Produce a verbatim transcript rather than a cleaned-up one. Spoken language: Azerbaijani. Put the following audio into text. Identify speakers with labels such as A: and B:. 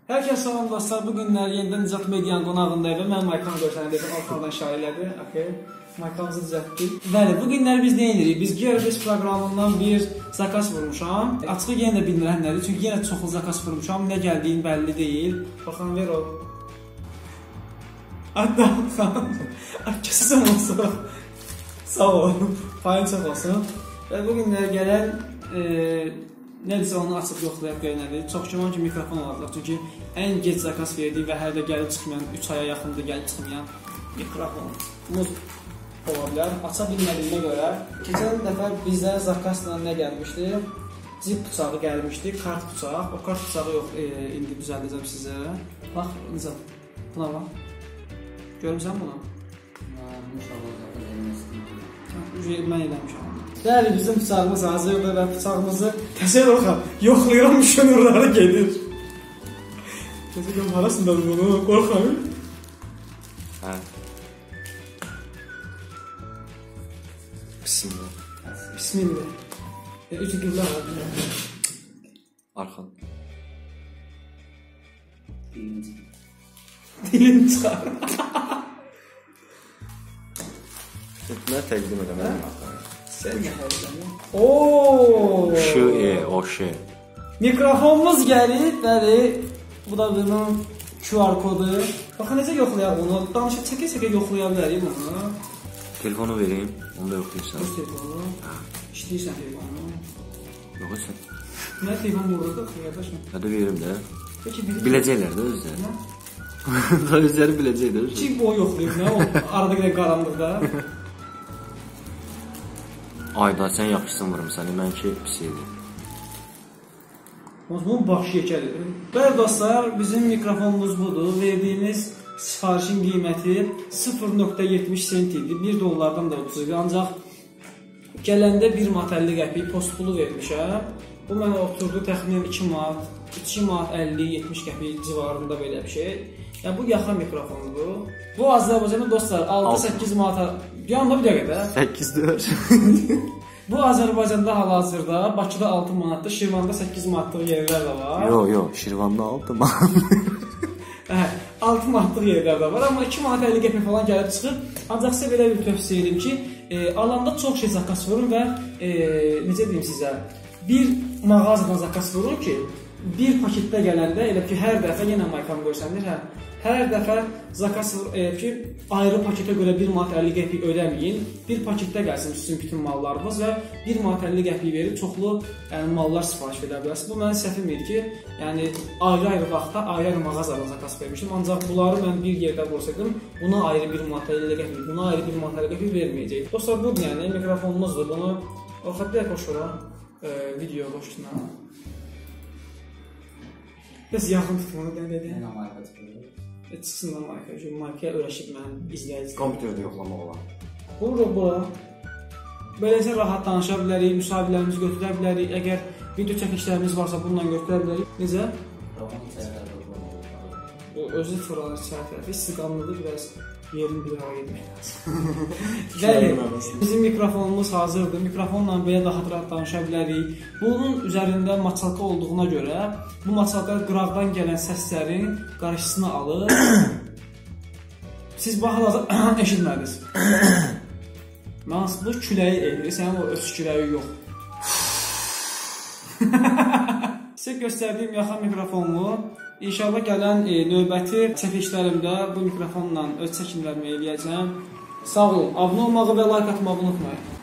A: Hər kəs salam dostlar, bu günlər yenidən Nicat Medianın qonağındayım və mən Maykan görsənədim, Alkandan şairlədir, okey. Maykanımızı düzəltdik. Bəli, bu günlər biz nə edirik? Biz Gearbest proqramından bir zakaz vurmuşam. Açığı yenə də bilmirəm nədir, çünki yenə çoxlu zakaz vurmuşam, nə gəldiyin bəlli deyil. Baxın, ver o. Hatta, kəsəsəm olsa, sağ olun, payın çox olsun. Və bu günlər gələn, e, nədirsə onu açıb yoxlayaq görünədir. Çox güman ki, mikrofon olacaq. Çünki ən gec zakaz verdik və hələ də gəlib çıxmayan, üç aya yaxındır gəlib çıxmayan mikrofonumuz ola bilər. Aça bilmədiyimə görə. Keçən dəfə bizə zakazla nə gəlmişdi? Cip bıçağı gəlmişdi, kart bıçaq. O kart bıçağı yox, e, indi düzəldəcəm sizə. Bax, necə? Buna bax. Görmüsən bunu? Mən eləmişəm. Bəli, bizim bıçağımız hazırdır və bıçağımızı təsəvvür olxaq, yoxlayıram, şunurları gedir. Təsəvvür harasında bunu, qorxam.
B: Hə. Bismillah.
A: Bismillah. Üçü qiblə var.
B: Arxan.
A: Dilin çıxar.
B: Nə təqdim edəməm?
A: Sən yaxalısan. Ooo!
B: Şu, e, o şey.
A: Mikrofonumuz gəlir, bəli. Bu da bunun Q R kodu. Baxın, necə yoxlayaq bunu? Danışıq çəkə-çəkə yoxlaya bilərik bunu.
B: Telefonu vereyim, onu da yoxlayırsan.
A: Öz telefonu. İşləyirsən telefonu.
B: Yoxlayırsan.
A: Nə telefon vururdu, qardaşım?
B: Hədə verim də.
A: Peki,
B: biləcəklər də özləri. Özləri biləcək də özləri.
A: Kim o yoxlayır, nə o? Arada qədər qaranlıqda.
B: Ayda, sən yaxşısın vurmuşsan, mən ki, pis edir.
A: Bunun başı yekədir. Bəli dostlar, bizim mikrofonumuz budur. Verdiyimiz sifarişin qiyməti sıfır nöqtə yetmiş sent idi. bir dollardan da ucuz idi. Ancaq gələndə bir manat əlli qəpik post pulu vermişəm. Bu mənə oturdu təxminən iki manat, iki manat əlli yetmiş qəpik civarında belə bir şey. Yəni bu yaxın mikrofondur. Bu Azərbaycanda dostlar altı səkkiz manata, yanında bir dəqiqə də.
B: səkkiz dörd.
A: Bu Azərbaycanda hal-hazırda Bakıda altı manatdır, Şirvanda səkkiz manatlıq yerlər də var.
B: Yox, yox, Şirvanda altı manat.
A: Hə, altı manatlıq yerlər də var, amma iki manat əlli qəpik falan gəlib çıxır. Ancaq sizə belə bir tövsiyə edim ki, e, alanda çox şey zakaz vurun və e, necə deyim sizə, bir mağazadan zakaz vurun ki, bir paketdə gələndə elə ki, hər dəfə yenə Maykan görsənir, hə, hər dəfə zakaz e, ki, ayrı paketə görə bir manat əlli qəpik ödəməyin, bir paketdə gəlsin sizin bütün mallarınız və bir manat əlli qəpik verib çoxlu yəni, mallar sifariş edə bilərsiniz. Bu mənim səhvim idi ki, yəni ayrı-ayrı vaxtda ayrı-ayrı mağazadan zakaz vermişdim, ancaq bunları mən bir yerdə vursaydım, buna ayrı bir manat əlli qəpik, buna ayrı bir manat əlli qəpik verməyəcək. Dostlar, budur yəni, mikrofonumuzdur, bunu orxad deyək qoşura, e, video qoşduna. Bəs yaxın tutmalı, nə dedi?
C: Nə marka çıxır?
A: Çıxsın da marka, çünki markaya öyrəşib mənim izləyicilər.
B: Kompüterdə yoxlamaq olar.
A: Vururuq bura. Beləcə rahat danışa bilərik, müsahibələrimizi götürə bilərik. Əgər video çəkişlərimiz varsa bununla götürə bilərik. Necə? Bu özü fırlanır çay tərəfi, istiqamlıdır, biraz yerini bir hava yemək lazım. Bəli, bizim mikrofonumuz hazırdır. Mikrofonla belə daha rahat danışa bilərik. Bunun üzərində maçalka olduğuna görə bu maçalka qıraqdan gələn səslərin qarşısını alır. Siz baxın, eşitmədiniz. Mən bu küləyi edir, sənin o öz küləyi yox. Sizə göstərdiyim yaxın mikrofonumu İnşallah gələn e, növbəti çəkilişlərimdə bu mikrofonla öz çəkimlərimi eləyəcəm. Sağ olun, abunə olmağı və like atmağı unutmayın.